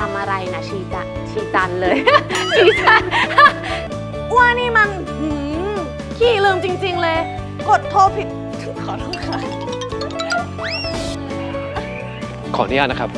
ำอะไรนะชีจันเลย ชีจันว่านี่มันขี้ลืมจริงๆเลยกดโทรผิดขอโทษค่ะขออนุญาตนะครับ